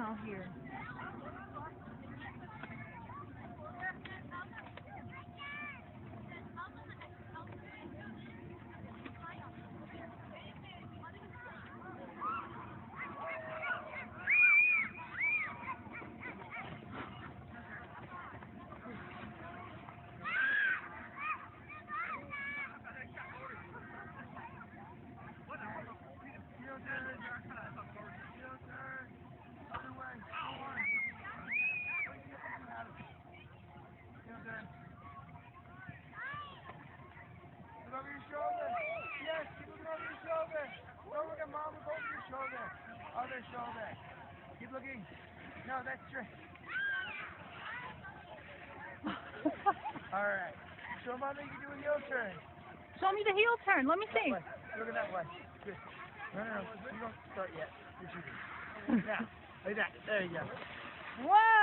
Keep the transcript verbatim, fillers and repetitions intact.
out here. Look over your shoulder. Yes, keep looking over your shoulder. Don't look at mom, look over your shoulder. Other shoulder. Keep looking. No, that's straight. Alright. Show mom that you can do a heel turn. Show me the heel turn. Let me see. That way. Look at that way. Good. No, no, no. You don't start yet. Now, like that. There you go. Whoa!